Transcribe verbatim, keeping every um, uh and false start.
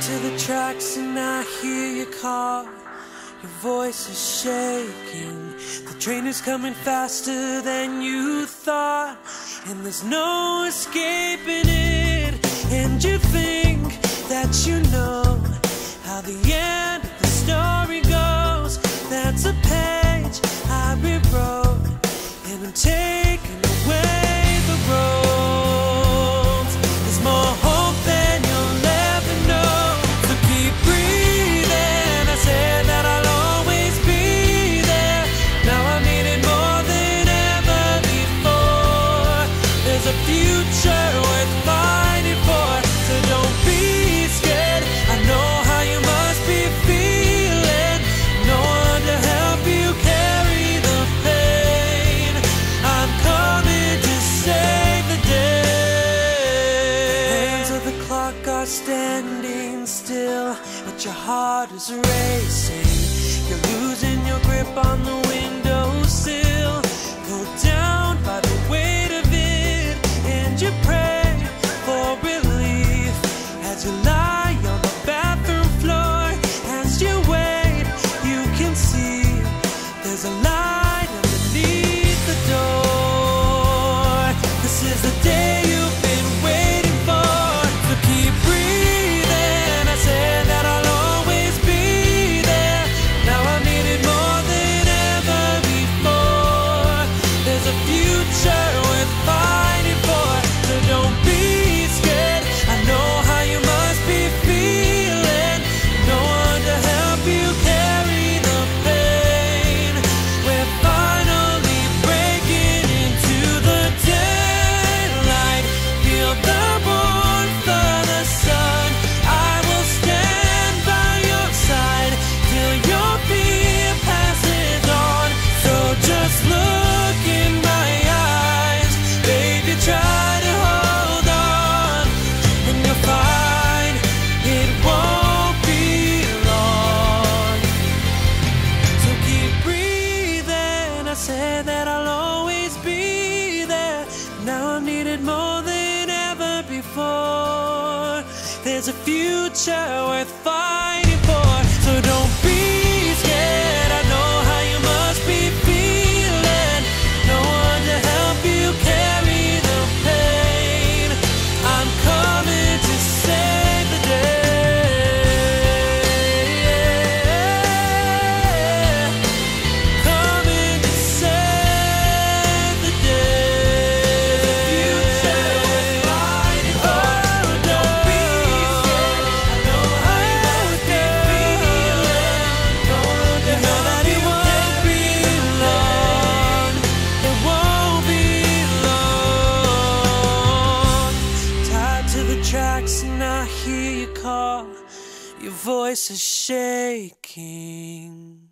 to the tracks and I hear you call. Your voice is shaking. The train is coming faster than you thought, and there's no escaping it. And you think that you know how the end of the story goes. That's a page I rewrote, and I'm taking away the roads. There's more hope than you'll ever know. So keep breathing. I said that I'll always be there. Now I need it more than ever before. There's a future worth fighting for. So don't be scared. I know how you must be feeling. No one to help you carry the pain. I'm coming to save the day. The hands of the clock are standing still, but your heart is racing. You're losing your grip on the windowsill, pulled down by the weight of it, and you pray for relief as you lie on the bathroom floor. As you wait, you can see there's a light underneath the door. This is the day you've been waiting for. So keep breathing. I said that I'll always be there. Now I need it more than ever before. There's a future worth fighting for. So don't be scared. I know how you must be feeling. No one to help you carry the pain. We're finally breaking into the daylight. Feel the warmth of the sun. I will stand by your side till your fear passes on. So just look in my eyes, baby, try to hold on, and you'll find it won't be long. So keep breathing. I said that I'll always be there. Now I need it more than ever before. There's a future worth fighting for. So don't be scared. I know how you must be feeling. No one to help you carry the pain. I'm coming to save the day. Coming to save the day. Future worth fighting for. Don't be scared. I know how you must be feeling. No one to help you carry the pain. It won't be long. Tied to the tracks and I hear you call. Your voice is shaking.